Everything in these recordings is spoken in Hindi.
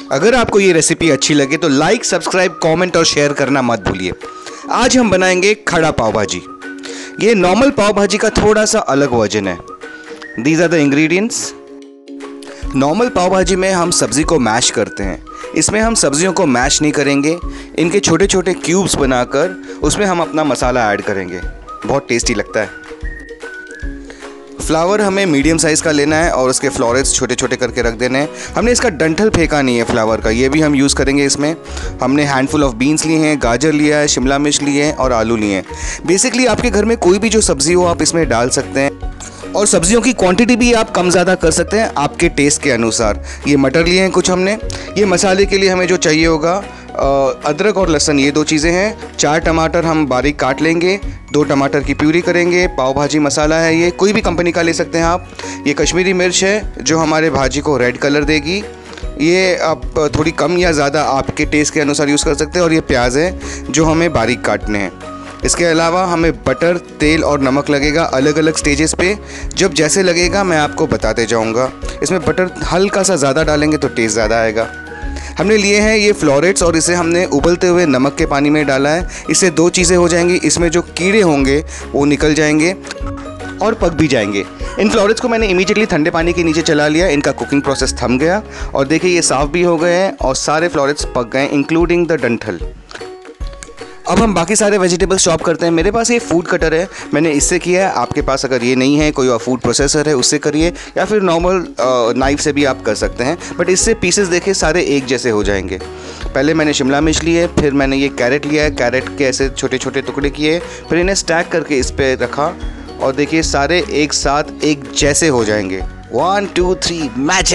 अगर आपको ये रेसिपी अच्छी लगे तो लाइक, सब्सक्राइब, कमेंट और शेयर करना मत भूलिए। आज हम बनाएंगे खड़ा पाव भाजी। ये नॉर्मल पाव भाजी का थोड़ा सा अलग वर्जन है। These are the ingredients. Normal pav bhaji में हम सब्ज़ी को मैश करते हैं, इसमें हम सब्जियों को मैश नहीं करेंगे। इनके छोटे छोटे क्यूब्स बनाकर उसमें हम अपना मसाला ऐड करेंगे, बहुत टेस्टी लगता है। फ्लावर हमें मीडियम साइज़ का लेना है और उसके फ्लोरेट्स छोटे छोटे करके रख देने हैं। हमने इसका डंठल फेंका नहीं है फ्लावर का, ये भी हम यूज़ करेंगे इसमें। हमने हैंडफुल ऑफ बीन्स लिए हैं, गाजर लिया है, शिमला मिर्च लिए हैं और आलू लिए हैं। बेसिकली आपके घर में कोई भी जो सब्ज़ी हो आप इसमें डाल सकते हैं, और सब्जियों की क्वांटिटी भी आप कम ज़्यादा कर सकते हैं आपके टेस्ट के अनुसार। ये मटर लिए हैं कुछ हमने। ये मसाले के लिए हमें जो चाहिए होगा अदरक और लहसुन, ये 2 चीज़ें हैं। 4 टमाटर हम बारीक काट लेंगे, 2 टमाटर की प्यूरी करेंगे। पाव भाजी मसाला है, ये कोई भी कंपनी का ले सकते हैं आप। ये कश्मीरी मिर्च है जो हमारे भाजी को रेड कलर देगी, ये आप थोड़ी कम या ज़्यादा आपके टेस्ट के अनुसार यूज़ कर सकते हैं। और ये प्याज है जो हमें बारीक काटने हैं। इसके अलावा हमें बटर, तेल और नमक लगेगा अलग अलग स्टेजेस पे। जब जैसे लगेगा मैं आपको बताते जाऊंगा। इसमें बटर हल्का सा ज़्यादा डालेंगे तो टेस्ट ज़्यादा आएगा। हमने लिए हैं ये फ्लोरेट्स और इसे हमने उबलते हुए नमक के पानी में डाला है। इससे 2 चीज़ें हो जाएंगी, इसमें जो कीड़े होंगे वो निकल जाएंगे और पक भी जाएंगे। इन फ्लोरेट्स को मैंने इमीडिएटली ठंडे पानी के नीचे चला लिया, इनका कुकिंग प्रोसेस थम गया और देखिए ये साफ़ भी हो गए हैं और सारे फ्लोरेट्स पक गए इंक्लूडिंग द डंठल। अब हम बाकी सारे वेजिटेबल्स चॉप करते हैं। मेरे पास ये फूड कटर है, मैंने इससे किया है। आपके पास अगर ये नहीं है, कोई और फूड प्रोसेसर है उससे करिए, या फिर नॉर्मल नाइफ से भी आप कर सकते हैं। बट इससे पीसेस देखिए सारे एक जैसे हो जाएंगे। पहले मैंने शिमला मिर्च ली है, फिर मैंने ये कैरेट लिया है, कैरेट के ऐसे छोटे छोटे टुकड़े किए, फिर इन्हें स्टैक करके इस पर रखा और देखिए सारे एक साथ एक जैसे हो जाएंगे। 1 2 3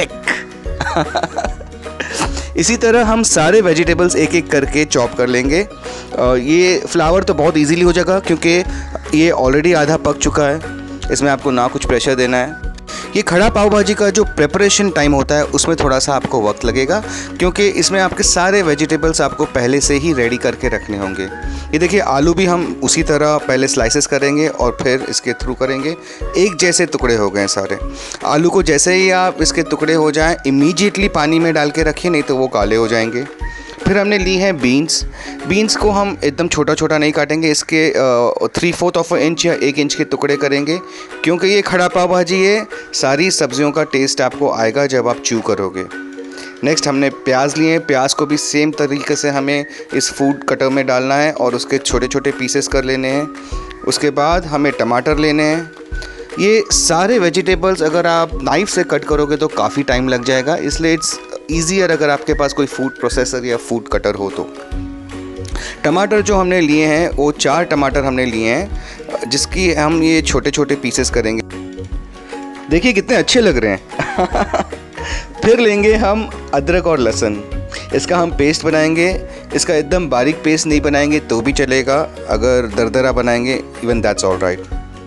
मैजिक। इसी तरह हम सारे वेजिटेबल्स एक एक करके चॉप कर लेंगे। ये फ्लावर तो बहुत इजीली हो जाएगा क्योंकि ये ऑलरेडी आधा पक चुका है, इसमें आपको ना कुछ प्रेशर देना है। ये खड़ा पाव भाजी का जो प्रिपरेशन टाइम होता है उसमें थोड़ा सा आपको वक्त लगेगा क्योंकि इसमें आपके सारे वेजिटेबल्स आपको पहले से ही रेडी करके रखने होंगे। ये देखिए आलू भी हम उसी तरह पहले स्लाइसेस करेंगे और फिर इसके थ्रू करेंगे। एक जैसे टुकड़े हो गए सारे। आलू को जैसे ही आप इसके टुकड़े हो जाएं इमीडिएटली पानी में डाल के रखिए, नहीं तो वो काले हो जाएंगे। फिर हमने ली हैं बीन्स। बीन्स को हम एकदम छोटा छोटा नहीं काटेंगे, इसके 3/4 ऑफ इंच या 1 इंच के टुकड़े करेंगे क्योंकि ये खड़ा पाव भाजी है। सारी सब्जियों का टेस्ट आपको आएगा जब आप च्यू करोगे। नेक्स्ट हमने प्याज लिए हैं। प्याज को भी सेम तरीके से हमें इस फूड कटर में डालना है और उसके छोटे छोटे पीसेस कर लेने हैं। उसके बाद हमें टमाटर लेने हैं। ये सारे वेजिटेबल्स अगर आप नाइफ़ से कट करोगे तो काफ़ी टाइम लग जाएगा, इसलिए इट्स ईजियर अगर आपके पास कोई फूड प्रोसेसर या फूड कटर हो तो। टमाटर जो हमने लिए हैं वो 4 टमाटर हमने लिए हैं, जिसकी हम ये छोटे छोटे पीसेस करेंगे। देखिए कितने अच्छे लग रहे हैं। फिर लेंगे हम अदरक और लहसुन, इसका हम पेस्ट बनाएंगे। इसका एकदम बारीक पेस्ट नहीं बनाएंगे तो भी चलेगा, अगर दरदरा बनाएंगे इवन दैट्स ऑल राइट।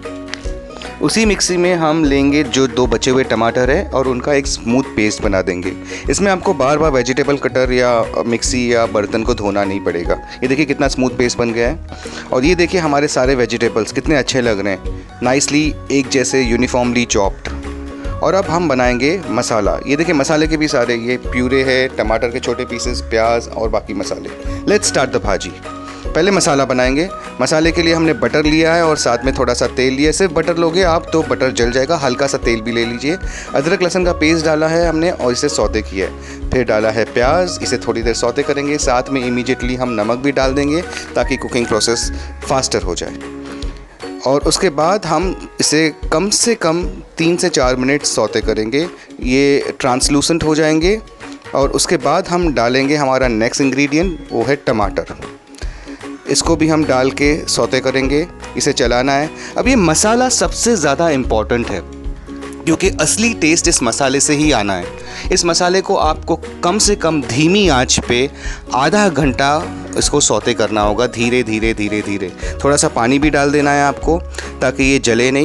उसी मिक्सी में हम लेंगे जो 2 बचे हुए टमाटर है और उनका एक स्मूथ पेस्ट बना देंगे। इसमें आपको बार बार वेजिटेबल कटर या मिक्सी या बर्तन को धोना नहीं पड़ेगा। ये देखिए कितना स्मूथ पेस्ट बन गया है। और ये देखिए हमारे सारे वेजिटेबल्स कितने अच्छे लग रहे हैं, नाइसली एक जैसे यूनिफॉर्मली चॉप्ड। और अब हम बनाएंगे मसाला। ये देखिए मसाले के भी सारे ये प्यूरे है, टमाटर के छोटे पीसेस, प्याज और बाकी मसाले। लेट्स स्टार्ट द भाजी। पहले मसाला बनाएंगे। मसाले के लिए हमने बटर लिया है और साथ में थोड़ा सा तेल लिया। सिर्फ बटर लोगे आप तो बटर जल जाएगा, हल्का सा तेल भी ले लीजिए। अदरक लहसुन का पेस्ट डाला है हमने और इसे सौते किया है। फिर डाला है प्याज, इसे थोड़ी देर सौते करेंगे। साथ में इमीडिएटली हम नमक भी डाल देंगे ताकि कुकिंग प्रोसेस फास्टर हो जाए। और उसके बाद हम इसे कम से कम 3 से 4 मिनट सौते करेंगे, ये ट्रांसलूसेंट हो जाएंगे। और उसके बाद हम डालेंगे हमारा नेक्स्ट इंग्रेडिएंट, वो है टमाटर। इसको भी हम डाल के सौते करेंगे, इसे चलाना है। अब ये मसाला सबसे ज़्यादा इम्पॉर्टेंट है क्योंकि असली टेस्ट इस मसाले से ही आना है। इस मसाले को आपको कम से कम धीमी आंच पे आधा घंटा इसको सौते करना होगा, धीरे धीरे धीरे धीरे। थोड़ा सा पानी भी डाल देना है आपको ताकि ये जले नहीं।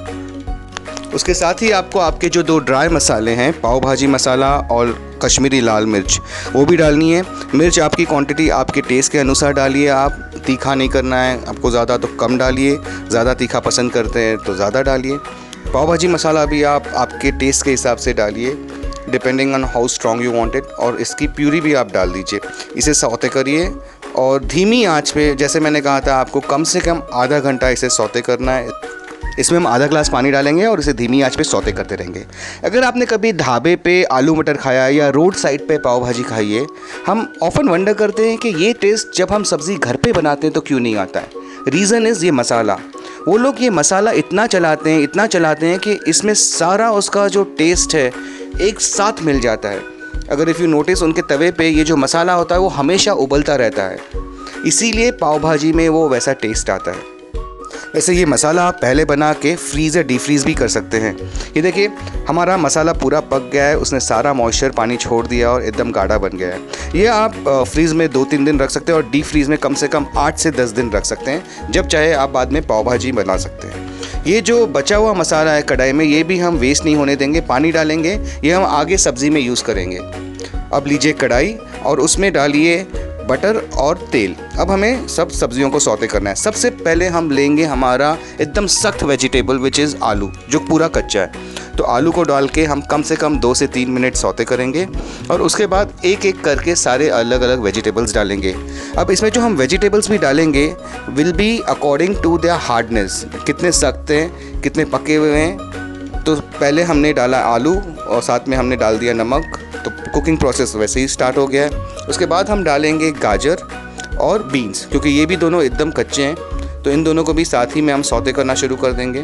उसके साथ ही आपको आपके जो 2 ड्राई मसाले हैं, पाव भाजी मसाला और कश्मीरी लाल मिर्च, वो भी डालनी है। मिर्च आपकी क्वांटिटी आपके टेस्ट के अनुसार डालिए, आप तीखा नहीं करना है आपको ज़्यादा तो कम डालिए, ज़्यादा तीखा पसंद करते हैं तो ज़्यादा डालिए। पाव भाजी मसाला भी आप आपके टेस्ट के हिसाब से डालिए। Depending on how strong you want it. और इसकी प्यूरी भी आप डाल दीजिए। इसे सौते करिए और धीमी आंच पे, जैसे मैंने कहा था आपको, कम से कम आधा घंटा इसे सौते करना है। इसमें हम आधा ग्लास पानी डालेंगे और इसे धीमी आंच पे सौते करते रहेंगे। अगर आपने कभी ढाबे पे आलू मटर खाया या रोड साइड पे पाव भाजी खाई है, हम ऑफन वंडर करते हैं कि ये टेस्ट जब हम सब्ज़ी घर पे बनाते हैं तो क्यों नहीं आता है। रीज़न इज़ ये मसाला। वो लोग ये मसाला इतना चलाते हैं कि इसमें सारा उसका जो टेस्ट है एक साथ मिल जाता है। अगर इफ़ यू नोटिस, उनके तवे पे ये जो मसाला होता है वो हमेशा उबलता रहता है, इसीलिए पाव भाजी में वो वैसा टेस्ट आता है। वैसे ये मसाला आप पहले बना के फ्रीज़ या डीफ्रीज़ भी कर सकते हैं। ये देखिए हमारा मसाला पूरा पक गया है, उसने सारा मॉइस्चर पानी छोड़ दिया और एकदम गाढ़ा बन गया है। ये आप फ्रीज़ में 2-3 दिन रख सकते हैं और डीप फ्रीज़ में कम से कम 8 से 10 दिन रख सकते हैं। जब चाहे आप बाद में पाव भाजी बना सकते हैं। ये जो बचा हुआ मसाला है कढ़ाई में, ये भी हम वेस्ट नहीं होने देंगे, पानी डालेंगे, ये हम आगे सब्ज़ी में यूज़ करेंगे। अब लीजिए कढ़ाई और उसमें डालिए बटर और तेल। अब हमें सब सब्जियों को सौते करना है। सबसे पहले हम लेंगे हमारा एकदम सख्त वेजिटेबल विच इज़ आलू, जो पूरा कच्चा है। तो आलू को डाल के हम कम से कम 2 से 3 मिनट सौते करेंगे और उसके बाद एक एक करके सारे अलग अलग वेजिटेबल्स डालेंगे। अब इसमें जो हम वेजिटेबल्स भी डालेंगे will be according to their hardness, कितने सख्त हैं, कितने पके हुए हैं। तो पहले हमने डाला आलू और साथ में हमने डाल दिया नमक, तो कुकिंग प्रोसेस वैसे ही स्टार्ट हो गया है। उसके बाद हम डालेंगे गाजर और बीन्स, क्योंकि ये भी दोनों एकदम कच्चे हैं, तो इन दोनों को भी साथ ही में हम सौते करना शुरू कर देंगे।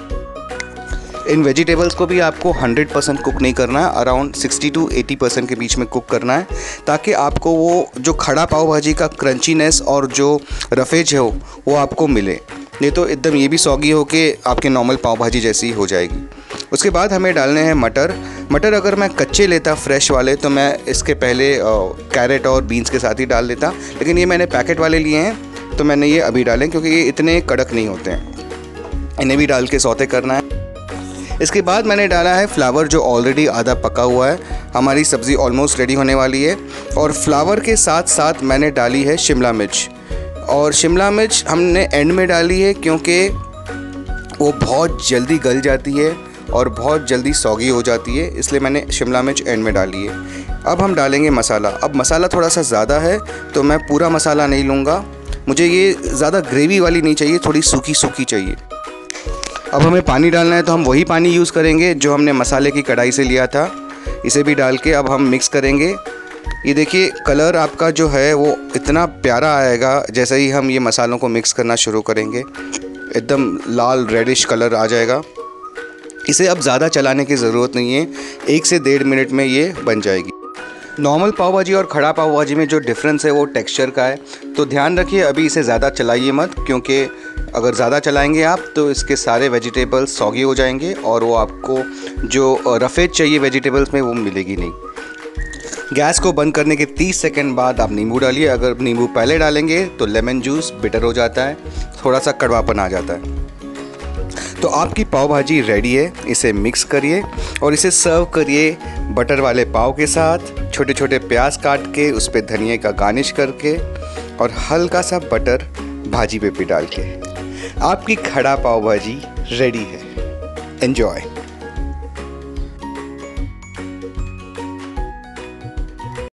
इन वेजिटेबल्स को भी आपको 100% कुक नहीं करना है, अराउंड 60 to 80% के बीच में कुक करना है, ताकि आपको वो जो खड़ा पाव भाजी का क्रंचीनेस और जो रफेज है वो आपको मिले। नहीं तो एकदम ये भी सॉगी हो के आपके नॉर्मल पाव भाजी जैसी हो जाएगी। उसके बाद हमें डालने हैं मटर। अगर मैं कच्चे लेता फ्रेश वाले तो मैं इसके पहले कैरेट और बीन्स के साथ ही डाल देता, लेकिन ये मैंने पैकेट वाले लिए हैं तो मैंने ये अभी डालें, क्योंकि ये इतने कड़क नहीं होते हैं। इन्हें भी डाल के सौते करना है। इसके बाद मैंने डाला है फ्लावर, जो ऑलरेडी आधा पका हुआ है। हमारी सब्ज़ी ऑलमोस्ट रेडी होने वाली है। और फ्लावर के साथ साथ मैंने डाली है शिमला मिर्च, और शिमला मिर्च हमने एंड में डाली है क्योंकि वो बहुत जल्दी गल जाती है और बहुत जल्दी सौगी हो जाती है, इसलिए मैंने शिमला मिर्च एंड में डाली है। अब हम डालेंगे मसाला। अब मसाला थोड़ा सा ज़्यादा है तो मैं पूरा मसाला नहीं लूँगा, मुझे ये ज़्यादा ग्रेवी वाली नहीं चाहिए, थोड़ी सूखी सूखी चाहिए। अब हमें पानी डालना है तो हम वही पानी यूज़ करेंगे जो हमने मसाले की कढ़ाई से लिया था। इसे भी डाल के अब हम मिक्स करेंगे। ये देखिए कलर आपका जो है वो इतना प्यारा आएगा जैसे ही हम ये मसालों को मिक्स करना शुरू करेंगे, एकदम लाल रेडिश कलर आ जाएगा। इसे अब ज़्यादा चलाने की ज़रूरत नहीं है, 1 से 1.5 मिनट में ये बन जाएगी। नॉर्मल पाव भाजी और खड़ा पाव भाजी में जो डिफरेंस है वो टेक्सचर का है, तो ध्यान रखिए अभी इसे ज़्यादा चलाइए मत, क्योंकि अगर ज़्यादा चलाएंगे आप तो इसके सारे वेजिटेबल्स सॉगी हो जाएंगे और वो आपको जो रफेज चाहिए वेजिटेबल्स में वो मिलेगी नहीं। गैस को बंद करने के 30 सेकंड बाद आप नींबू डालिए। अगर नींबू पहले डालेंगे तो लेमन जूस बिटर हो जाता है, थोड़ा सा कड़वापन आ जाता है। तो आपकी पाव भाजी रेडी है। इसे मिक्स करिए और इसे सर्व करिए बटर वाले पाव के साथ, छोटे छोटे प्याज काट के उस पर धनिया का गार्निश करके और हल्का सा बटर भाजी पे भी डाल के। आपकी खड़ा पाव भाजी रेडी है। एंजॉय।